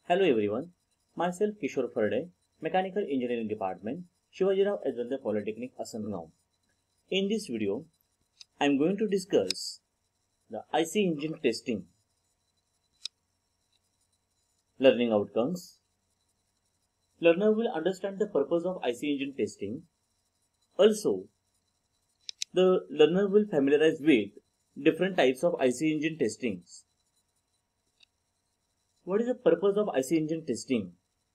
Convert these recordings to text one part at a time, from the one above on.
Hello everyone, myself Kishore Farde, Mechanical Engineering Department, Shivajirao Advanta Polytechnic, Asangaon. In this video, I am going to discuss the IC engine testing. Learning outcomes. Learner will understand the purpose of IC engine testing. Also, the learner will familiarize with different types of IC engine testings. What is the purpose of IC engine testing?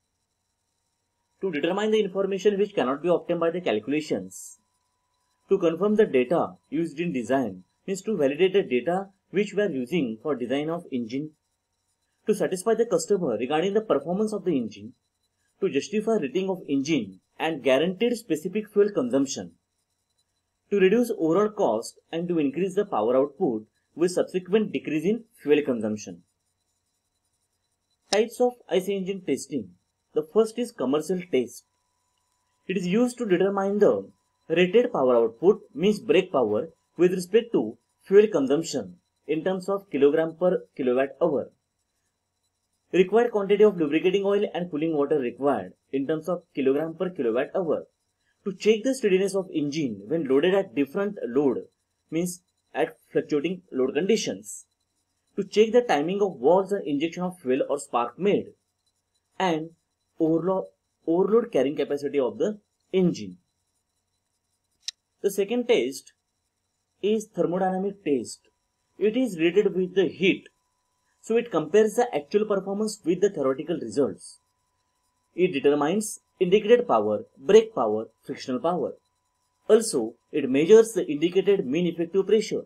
To determine the information which cannot be obtained by the calculations. To confirm the data used in design, means to validate the data which we are using for design of engine. To satisfy the customer regarding the performance of the engine. To justify rating of engine and guaranteed specific fuel consumption. To reduce overall cost and to increase the power output with subsequent decrease in fuel consumption. Types of IC engine testing. The first is commercial test. It is used to determine the rated power output, means brake power, with respect to fuel consumption in terms of kilogram per kilowatt hour. Required quantity of lubricating oil and cooling water required in terms of kilogram per kilowatt hour. To check the steadiness of engine when loaded at different load, means at fluctuating load conditions. To check the timing of valves and injection of fuel or spark made, and overload carrying capacity of the engine. The second test is thermodynamic test. It is related with the heat, so it compares the actual performance with the theoretical results. It determines indicated power, brake power, frictional power. Also, it measures the indicated mean effective pressure.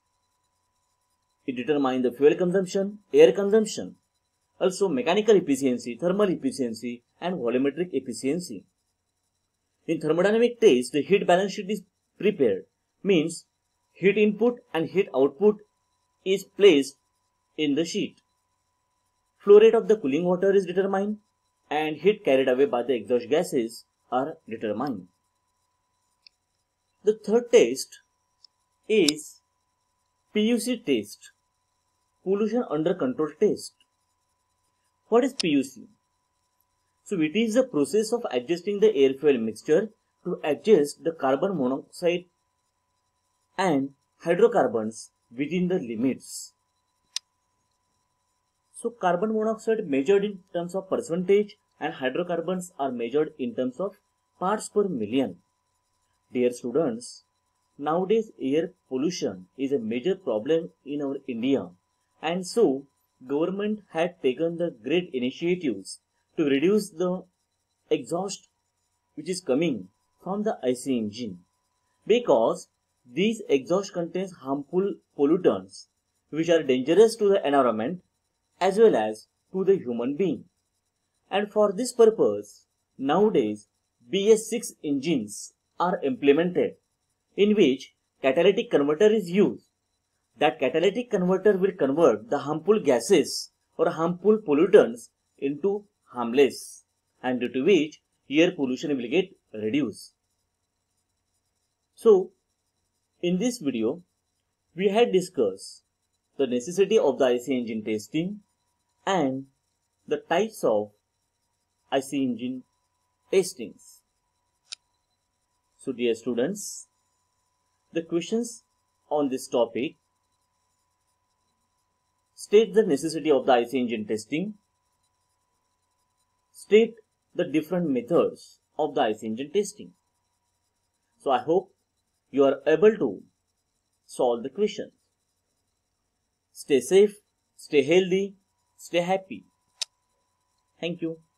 It determines the fuel consumption, air consumption, also mechanical efficiency, thermal efficiency, and volumetric efficiency. In thermodynamic test, the heat balance sheet is prepared, means heat input and heat output is placed in the sheet. Flow rate of the cooling water is determined, and heat carried away by the exhaust gases are determined. The third test is PUC test, pollution under control test. What is PUC? So it is the process of adjusting the air fuel mixture to adjust the carbon monoxide and hydrocarbons within the limits. So carbon monoxide measured in terms of percentage and hydrocarbons are measured in terms of parts per million. Dear students, nowadays air pollution is a major problem in our India, and so government had taken the great initiatives to reduce the exhaust which is coming from the IC engine, because these exhaust contains harmful pollutants which are dangerous to the environment as well as to the human being. And for this purpose, nowadays BS6 engines are implemented in which catalytic converter is used. That catalytic converter will convert the harmful gases or harmful pollutants into harmless, and due to which air pollution will get reduced. So, in this video, we had discussed the necessity of the IC engine testing and the types of IC engine testings. So, dear students, the questions on this topic: state the necessity of the IC engine testing. State the different methods of the IC engine testing. So I hope you are able to solve the questions. Stay safe, stay healthy, stay happy. Thank you.